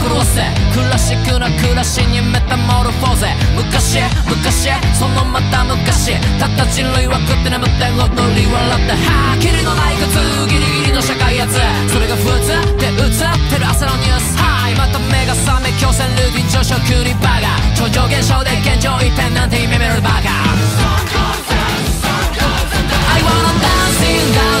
狂わせクラシックな暮らしにメタモルフォーゼ昔そのまた昔たった人類は食って眠って踊り笑ってはぁキリのない靴ギリギリの社会やつそれが普通で映ってる朝のニュースはいまた目が覚め強制ルーティン上昇クリバカ超常現象で現状一変なんて夢見るバカI wanna dance in the